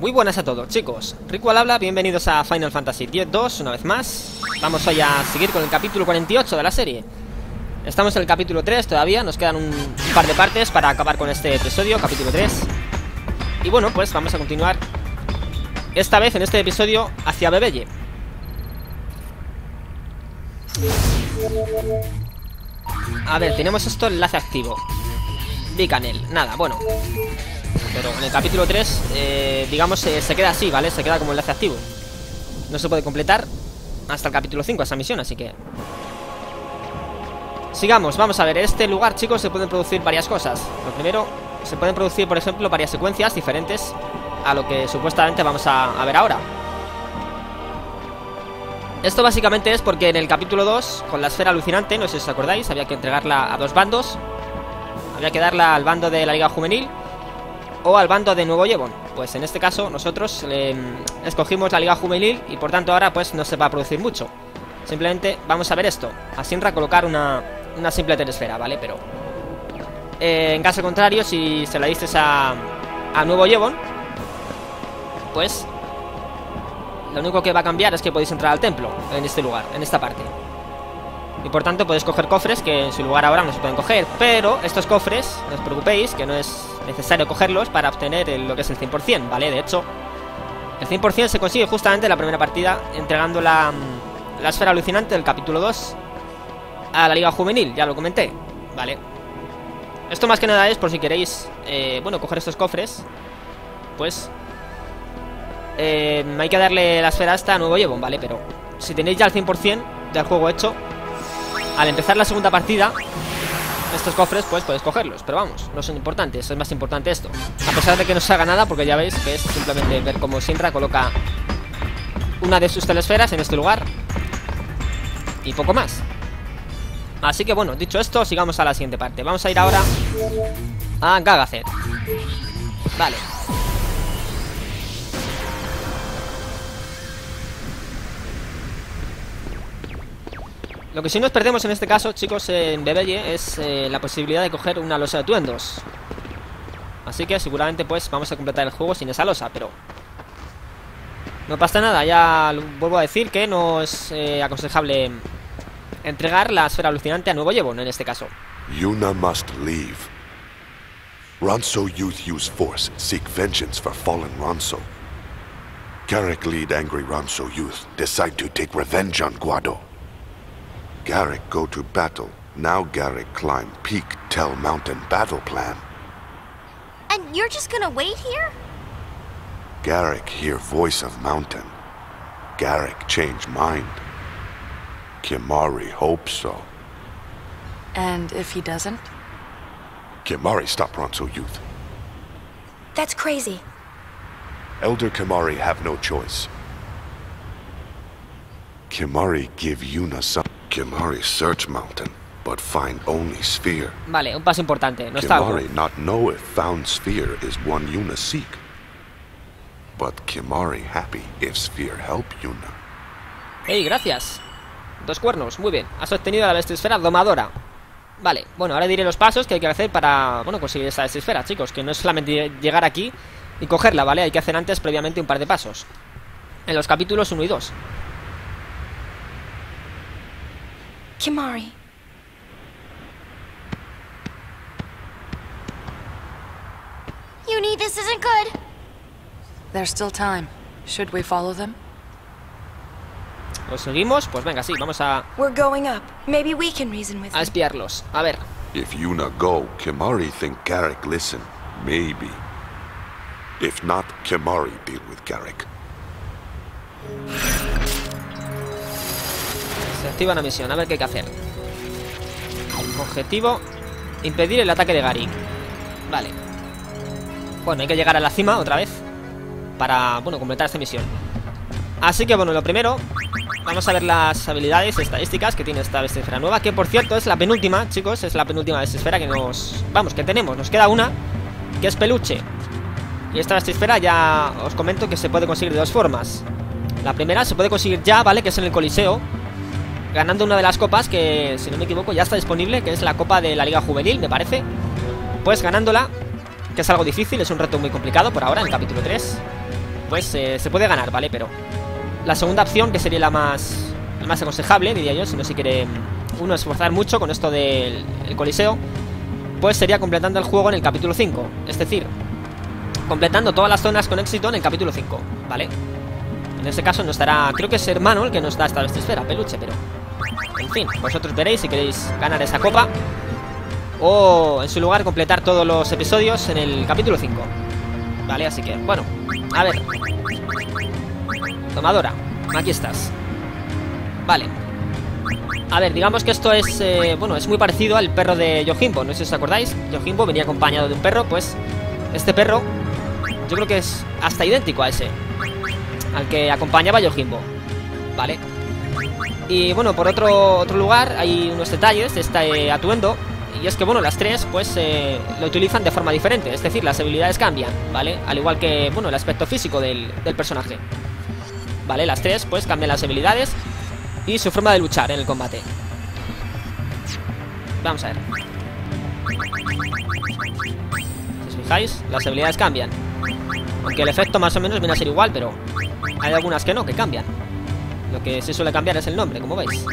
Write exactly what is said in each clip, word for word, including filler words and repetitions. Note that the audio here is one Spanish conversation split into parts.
Muy buenas a todos, chicos. Rico al habla, bienvenidos a Final Fantasy X dos una vez más. Vamos hoy a seguir con el capítulo cuarenta y ocho de la serie. Estamos en el capítulo tres todavía, nos quedan un, un par de partes para acabar con este episodio, capítulo tres. Y bueno, pues vamos a continuar esta vez en este episodio hacia Bebelle. A ver, tenemos esto, enlace activo. Bicanel, nada, bueno. Pero en el capítulo tres, eh, digamos, eh, se queda así, ¿vale? Se queda como enlace activo. No se puede completar hasta el capítulo cinco esa misión, así que... sigamos, vamos a ver. En este lugar, chicos, se pueden producir varias cosas. Lo primero, se pueden producir, por ejemplo, varias secuencias diferentes a lo que supuestamente vamos a, a ver ahora. Esto básicamente es porque en el capítulo dos, con la esfera alucinante, no sé si os acordáis, había que entregarla a dos bandos. Había que darla al bando de la Liga Juvenil o al bando de Nuevo Yevon. Pues en este caso nosotros eh, escogimos la Liga Juvenil y por tanto ahora pues no se va a producir mucho. Simplemente vamos a ver esto. A Shinra colocar una, una simple telesfera, ¿vale? Pero eh, en caso contrario, si se la diste a, a Nuevo Yevon, pues lo único que va a cambiar es que podéis entrar al templo en este lugar, en esta parte. Y por tanto podéis coger cofres que en su lugar ahora no se pueden coger. Pero estos cofres, no os preocupéis, que no es necesario cogerlos para obtener el, lo que es el cien por cien, ¿vale? De hecho, el cien por cien se consigue justamente en la primera partida entregando la, la esfera alucinante del capítulo dos a la Liga Juvenil, ya lo comenté, ¿vale? Esto más que nada es por si queréis, eh, bueno, coger estos cofres, pues eh, hay que darle la esfera hasta Nuevo Yevon, ¿vale? Pero si tenéis ya el cien por cien del juego hecho, al empezar la segunda partida, estos cofres pues podéis cogerlos. Pero vamos, no son importantes, es más importante esto. A pesar de que no se haga nada, porque ya veis que es simplemente ver cómo Shinra coloca una de sus telesferas en este lugar y poco más. Así que bueno, dicho esto, sigamos a la siguiente parte. Vamos a ir ahora a Gagazet. Vale. Lo que sí nos perdemos en este caso, chicos, en Bebelle es eh, la posibilidad de coger una losa de atuendos. Así que seguramente pues vamos a completar el juego sin esa losa, pero no pasa nada. Ya vuelvo a decir que no es eh, aconsejable entregar la esfera alucinante a Nuevo Yevon en este caso. Yuna must leave. Ronso youth use force, seek vengeance for fallen Ronso. Garrick lead angry Ronso youth, decide to take revenge on Guado. Garrick go to battle. Now Garrick climb Peak Tell Mountain battle plan. And you're just gonna wait here? Garrick hear voice of mountain. Garrick change mind. Kimahri hope so. And if he doesn't? Kimahri stop Ronso youth. That's crazy. Elder Kimahri have no choice. Kimahri give Yuna some. Kimahri search mountain, but find only sphere. Vale, un paso importante. No está Kimahri not know if found sphere is one Yuna seek. But Kimahri happy if sphere help Yuna. Hey, gracias. Dos cuernos, muy bien. Has obtenido la bestisfera domadora. Vale, bueno, ahora diré los pasos que hay que hacer para, bueno, conseguir esa bestisfera, chicos. Que no es solamente llegar aquí y cogerla, ¿vale? Hay que hacer antes previamente un par de pasos en los capítulos uno y dos. Kimahri. Uni, this isn't good. There's still time. Should we follow them? ¿Los seguimos? Pues venga, sí, vamos a, We're going up. Maybe we can reason with a them. espiarlos. A ver. If Yuna go, Kimahri think Garrick listen. Maybe. If not, Kimahri deal with Garrick. Se activa una misión, a ver qué hay que hacer. Objetivo: impedir el ataque de Garrick. Vale. Bueno, hay que llegar a la cima otra vez para, bueno, completar esta misión. Así que bueno, lo primero, vamos a ver las habilidades estadísticas que tiene esta bestisfera nueva. Que por cierto es la penúltima, chicos. Es la penúltima bestisfera que nos... vamos, que tenemos. Nos queda una, que es peluche. Y esta bestisfera ya os comento que se puede conseguir de dos formas. La primera se puede conseguir ya, ¿vale? Que es en el Coliseo, ganando una de las copas que, si no me equivoco, ya está disponible, que es la copa de la Liga Juvenil, me parece. Pues ganándola, que es algo difícil, es un reto muy complicado por ahora, en el capítulo tres. pues eh, se puede ganar, ¿vale? Pero la segunda opción, que sería la más, la más aconsejable, diría yo, si no se quiere uno esforzar mucho con esto del el Coliseo, pues sería completando el juego en el capítulo cinco. Es decir, completando todas las zonas con éxito en el capítulo cinco, ¿vale? En este caso no estará, creo que es hermano el que nos da esta esfera, peluche, pero en fin, vosotros veréis si queréis ganar esa copa o en su lugar completar todos los episodios en el capítulo cinco. Vale, así que, bueno, a ver. Tomadora, aquí estás. Vale. A ver, digamos que esto es, eh, bueno, es muy parecido al perro de Yojimbo. No sé si os acordáis, Yojimbo venía acompañado de un perro. Pues este perro yo creo que es hasta idéntico a ese, al que acompañaba Yojimbo. Vale. Y bueno, por otro, otro lugar hay unos detalles de este atuendo. Y es que, bueno, las tres, pues, eh, lo utilizan de forma diferente. Es decir, las habilidades cambian, ¿vale? Al igual que, bueno, el aspecto físico del, del personaje. Vale, las tres, pues, cambian las habilidades y su forma de luchar en el combate. Vamos a ver. Si os fijáis, las habilidades cambian. Aunque el efecto más o menos viene a ser igual, pero hay algunas que no, que cambian. Lo que sí suele cambiar es el nombre, como veis.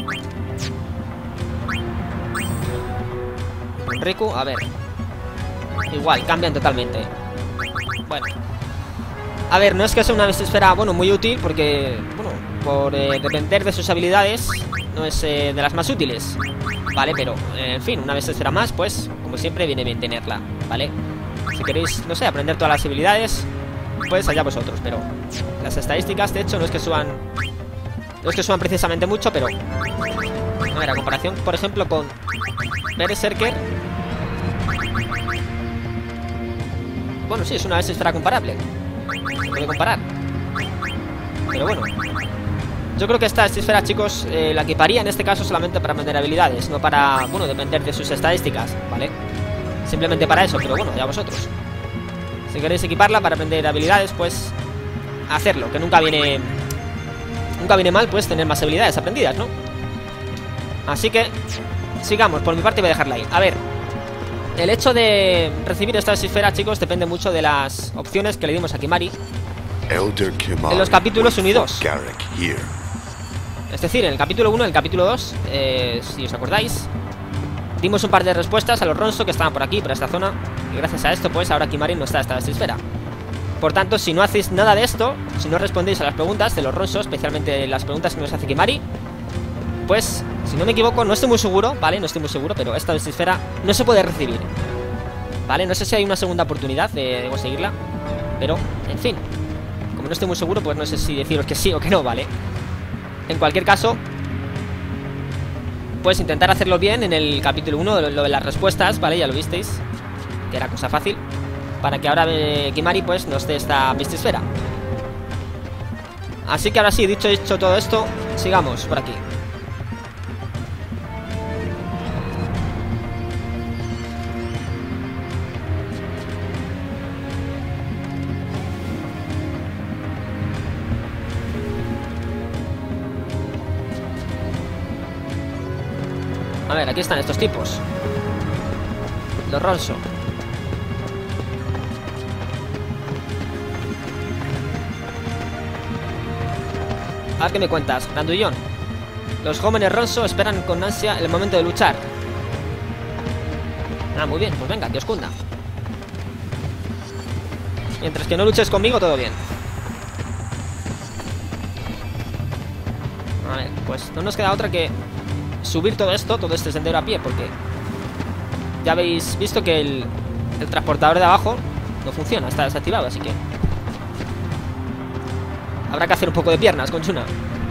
Riku, a ver. Igual, cambian totalmente. Bueno. A ver, no es que sea una esfera, bueno, muy útil, porque, bueno, por eh, depender de sus habilidades, no es eh, de las más útiles, ¿vale? Pero, eh, en fin, una vez esfera más, pues, como siempre, viene bien tenerla, ¿vale? Si queréis, no sé, aprender todas las habilidades, pues allá vosotros, pero las estadísticas, de hecho, no es que suban, no es que suban precisamente mucho, pero, a ver, a comparación, por ejemplo, con Berserker, bueno, sí, es una esfera comparable. Se puede comparar. Pero bueno, yo creo que esta esfera, chicos, eh, la equiparía en este caso solamente para aprender habilidades, no para, bueno, depender de sus estadísticas, ¿vale? Simplemente para eso, pero bueno, ya vosotros. Si queréis equiparla para aprender habilidades, pues hacerlo, que nunca viene Nunca viene mal, pues, tener más habilidades aprendidas, ¿no? Así que sigamos, por mi parte voy a dejarla ahí. A ver, el hecho de recibir esta esfera, chicos, depende mucho de las opciones que le dimos a Kimahri en los capítulos uno y dos. Es decir, en el capítulo uno y el capítulo dos, eh, si os acordáis, dimos un par de respuestas a los Ronso que estaban por aquí, por esta zona. Y gracias a esto, pues, ahora Kimahri no está esta esfera. Por tanto, si no hacéis nada de esto, si no respondéis a las preguntas de los Ronso, especialmente las preguntas que nos hace Kimahri, pues, si no me equivoco, no estoy muy seguro, ¿vale? No estoy muy seguro, pero esta esfera no se puede recibir, ¿vale? No sé si hay una segunda oportunidad de conseguirla, pero, en fin, como no estoy muy seguro, pues no sé si deciros que sí o que no, ¿vale? En cualquier caso, pues intentar hacerlo bien en el capítulo uno, lo de las respuestas, ¿vale? Ya lo visteis, que era cosa fácil, para que ahora eh, Kimahri, pues, nos dé esta esfera. Así que ahora sí, dicho hecho todo esto, sigamos por aquí. A ver, aquí están estos tipos, los Ronso. A ver qué me cuentas, Grandullón. Los jóvenes Ronso esperan con ansia el momento de luchar. Ah, muy bien, pues venga, que os cunda. Mientras que no luches conmigo, todo bien. A ver, pues no nos queda otra que subir todo esto, todo este sendero a pie, porque ya habéis visto que el, el transportador de abajo no funciona, está desactivado, así que habrá que hacer un poco de piernas con Chuna.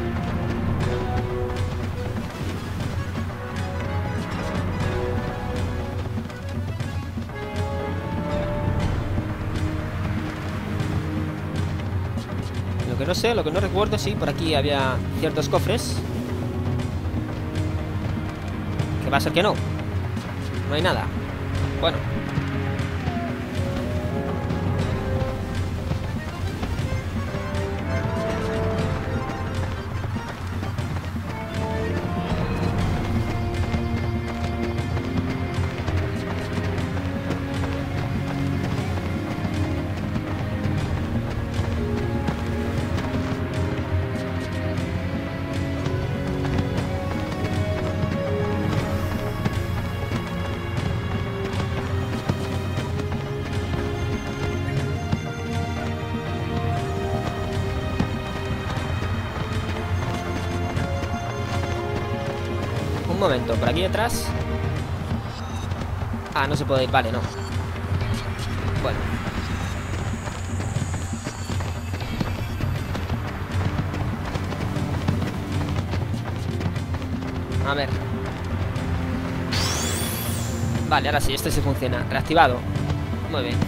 Lo que no sé, lo que no recuerdo, sí, por aquí había ciertos cofres. Que va a ser que no. No hay nada. Bueno. momento, por aquí detrás. Ah, no se puede ir, vale, no. Bueno. A ver. Vale, ahora sí, este sí funciona. Reactivado. Muy bien.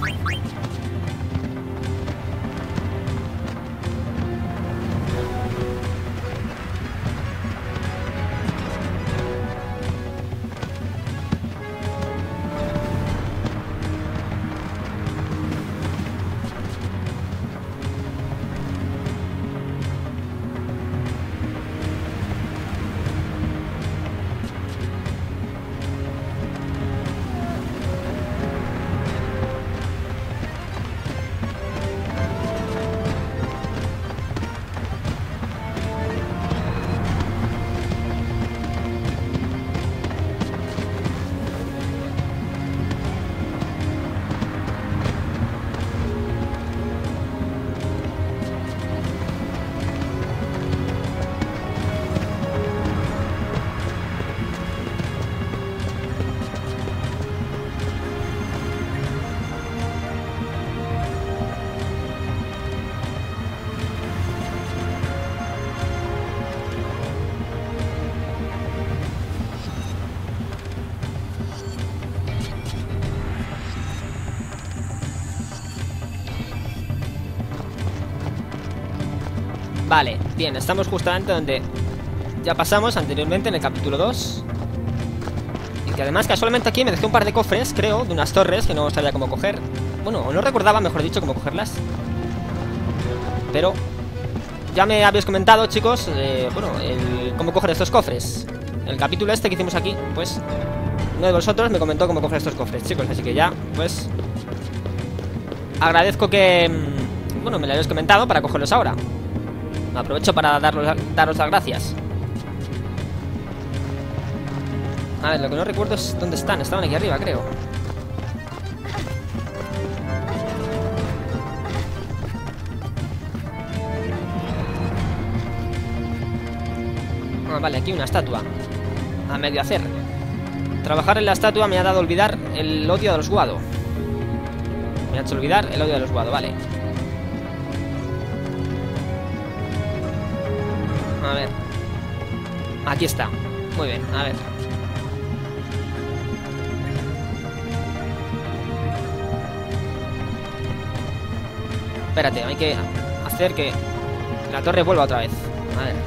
Vale, bien, estamos justamente donde ya pasamos anteriormente en el capítulo dos. Y que además casualmente aquí me dejé un par de cofres, creo, de unas torres que no sabía cómo coger. Bueno, o no recordaba, mejor dicho, cómo cogerlas. Pero ya me habéis comentado, chicos, eh, bueno, el, cómo coger estos cofres. El capítulo este que hicimos aquí, pues uno de vosotros me comentó cómo coger estos cofres, chicos. Así que ya, pues agradezco que, bueno, me lo habéis comentado para cogerlos ahora. Aprovecho para daros, daros las gracias. A ver, lo que no recuerdo es dónde están. Estaban aquí arriba, creo. Ah, vale, aquí una estatua. A medio hacer. Trabajar en la estatua me ha dado olvidar el odio de los Guado. Me ha hecho olvidar el odio de los Guado, vale. A ver. Aquí está. Muy bien, a ver. Espérate, hay que hacer que la torre vuelva otra vez. A ver.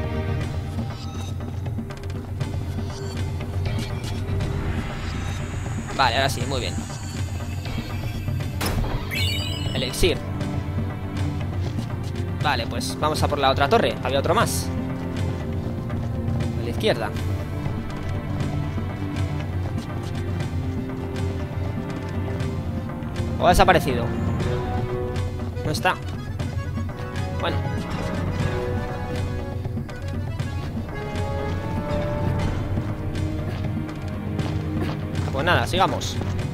Vale, ahora sí, muy bien. Elixir. Vale, pues vamos a por la otra torre. Había otro más. A la izquierda. ¿O ha desaparecido? No está. Bueno. Pues nada, sigamos.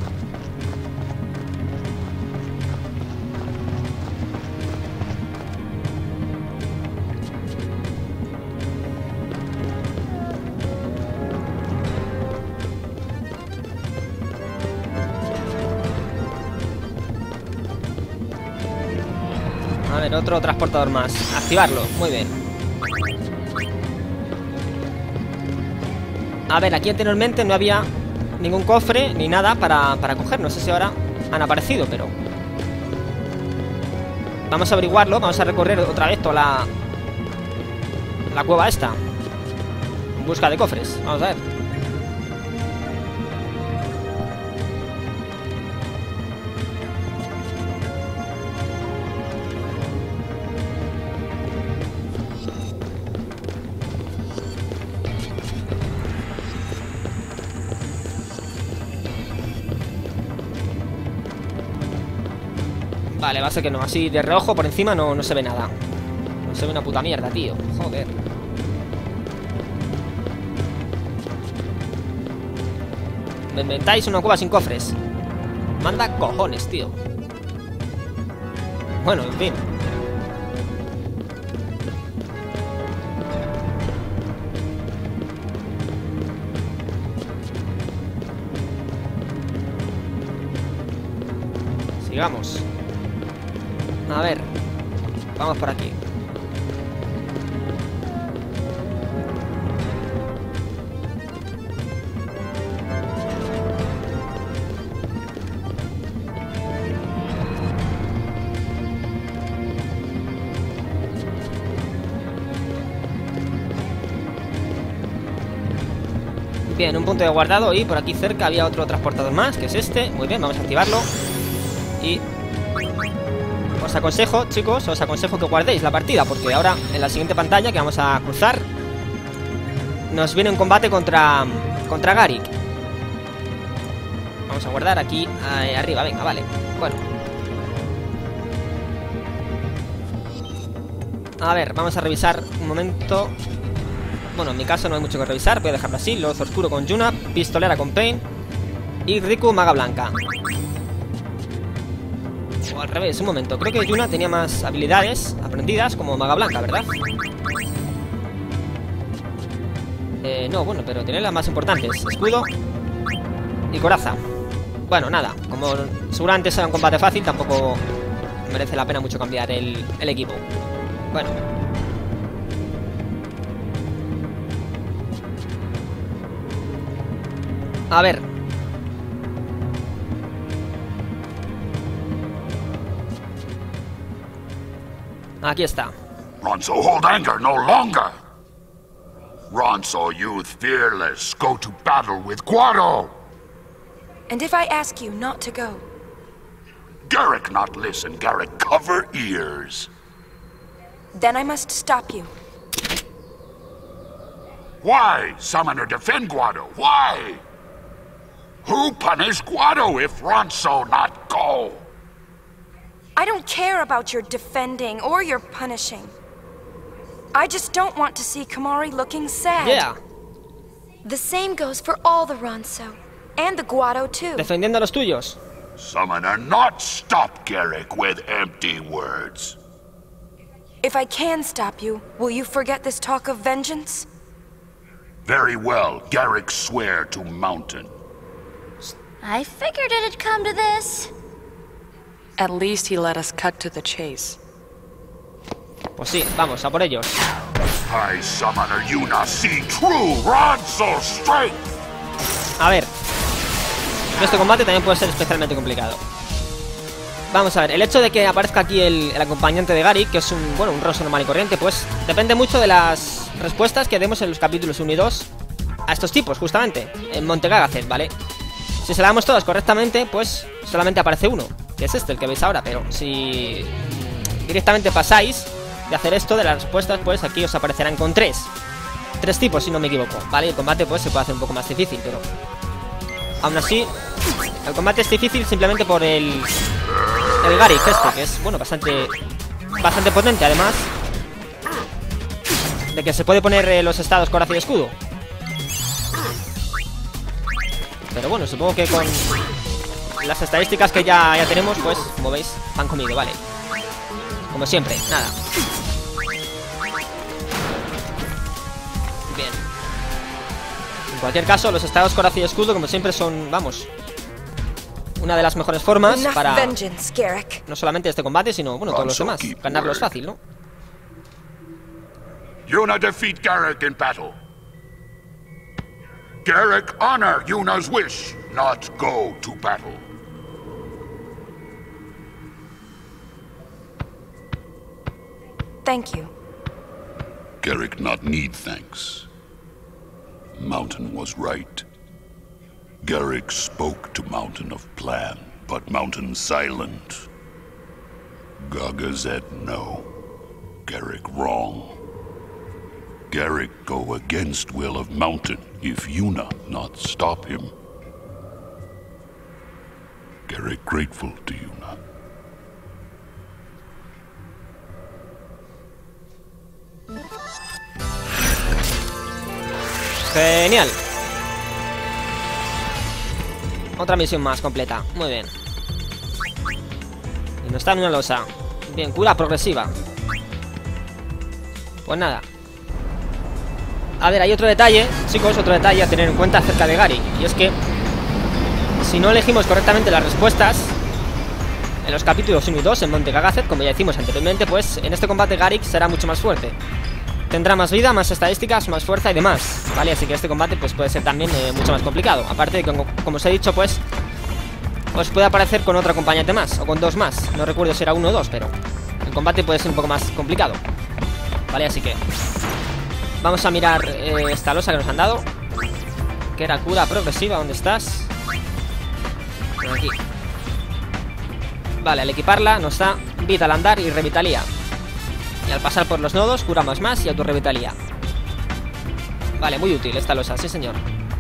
A ver, otro transportador más. Activarlo, muy bien. A ver, aquí anteriormente no había ningún cofre ni nada para, para coger. No sé si ahora han aparecido, pero vamos a averiguarlo. Vamos a recorrer otra vez toda la La cueva esta en busca de cofres, vamos a ver. Vale, va a ser que no. Así de reojo por encima no, no se ve nada. No se ve una puta mierda, tío. Joder. Me inventáis una cueva sin cofres. Manda cojones, tío. Bueno, en fin. Digamos. A ver. Vamos por aquí. Bien, un punto de guardado y por aquí cerca había otro transportador más, que es este. Muy bien, vamos a activarlo. Y os aconsejo, chicos, os aconsejo que guardéis la partida, porque ahora en la siguiente pantalla que vamos a cruzar nos viene un combate contra, contra Garrick. Vamos a guardar aquí eh, arriba, venga, vale. Bueno. A ver, vamos a revisar un momento. Bueno, en mi caso no hay mucho que revisar, voy a dejarlo así. Loz oscuro con Yuna, pistolera con Pain y Riku maga blanca. O al revés, un momento, creo que Yuna tenía más habilidades aprendidas como maga blanca, ¿verdad? Eh, no, bueno, pero tiene las más importantes: escudo y coraza. Bueno, nada, como seguramente será un combate fácil, tampoco merece la pena mucho cambiar el, el equipo. Bueno. A ver. Aquí está. Ronso, hold anger no longer. Ronso, youth fearless, go to battle with Guado. And if I ask you not to go? Garrick not listen, Garrick cover ears. Then I must stop you. Why, summoner defend Guado? Why? Who punish Guado if Ronso not go? I don't care about your defending or your punishing. I just don't want to see Kimahri looking sad. Yeah. The same goes for all the Ronso. And the Guado too. Defendiendo a los tuyos. Summoner not stop Garrick with empty words. If I can stop you, will you forget this talk of vengeance? Very well, Garrick swear to Mountain. I figured it'd come to this. At least he let us cut to the chase. Pues sí, vamos, a por ellos. High Summoner Yuna see true Ronso strength. A ver. Este combate también puede ser especialmente complicado. Vamos a ver, el hecho de que aparezca aquí el, el acompañante de Garrick, que es un, bueno, un Ronso normal y corriente, pues depende mucho de las respuestas que demos en los capítulos uno y dos a estos tipos, justamente, en Monte Gagazet, ¿vale? Si se la damos todas correctamente, pues solamente aparece uno, que es este, el que veis ahora. Pero si directamente pasáis de hacer esto, de las respuestas, pues aquí os aparecerán con tres. Tres tipos, si no me equivoco, ¿vale? El combate pues se puede hacer un poco más difícil, pero aún así, el combate es difícil simplemente por el el Garrick este, que es, bueno, bastante bastante potente, además de que se puede poner eh, los estados coraza y escudo. Pero bueno, supongo que con las estadísticas que ya, ya tenemos, pues, como veis, van conmigo, vale. Como siempre, nada. Bien. En cualquier caso, los estados coraza y escudo, como siempre, son, vamos, una de las mejores formas para no solamente este combate, sino, bueno, todos los demás. Ganarlo es fácil, ¿no? Yuna defeat Garrick in battle. Garrick honor Yuna's wish, not go to battle. Thank you. Garrick not need thanks. Mountain was right. Garrick spoke to Mountain of plan, but Mountain silent. Gagazet no. Garrick wrong. Garrick go against will of Mountain if Yuna not stop him. Garrick grateful to Yuna. Genial. Otra misión más completa. Muy bien. Y no está en una losa. Bien, cura progresiva. Pues nada. A ver, hay otro detalle, chicos, otro detalle a tener en cuenta acerca de Garrick. Y es que si no elegimos correctamente las respuestas, en los capítulos uno y dos en Monte Cagazet, como ya decimos anteriormente, pues en este combate Garrick será mucho más fuerte. Tendrá más vida, más estadísticas, más fuerza y demás, ¿vale? Así que este combate pues puede ser también eh, mucho más complicado. Aparte de que, como, como os he dicho, pues os puede aparecer con otro acompañante más, o con dos más. No recuerdo si era uno o dos, pero el combate puede ser un poco más complicado, ¿vale? Así que vamos a mirar eh, esta losa que nos han dado, que era cura progresiva. ¿Dónde estás? Aquí. Vale, al equiparla nos da vida al andar y revitalía. Y al pasar por los nodos curamos más y autorrevitalía. Vale, muy útil esta losa, sí señor.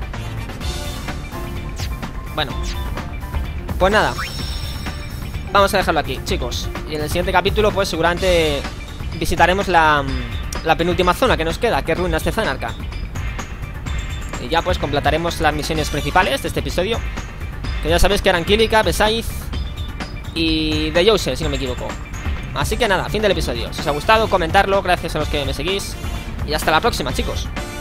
Bueno, pues nada, vamos a dejarlo aquí, chicos. Y en el siguiente capítulo pues seguramente visitaremos la, la penúltima zona que nos queda, que es Ruinas de Zanarca. Y ya pues completaremos las misiones principales de este episodio, que ya sabéis que eran Kílica, Besaiz y de Jose, si no me equivoco. Así que nada, fin del episodio. Si os ha gustado, comentarlo, gracias a los que me seguís. Y hasta la próxima, chicos.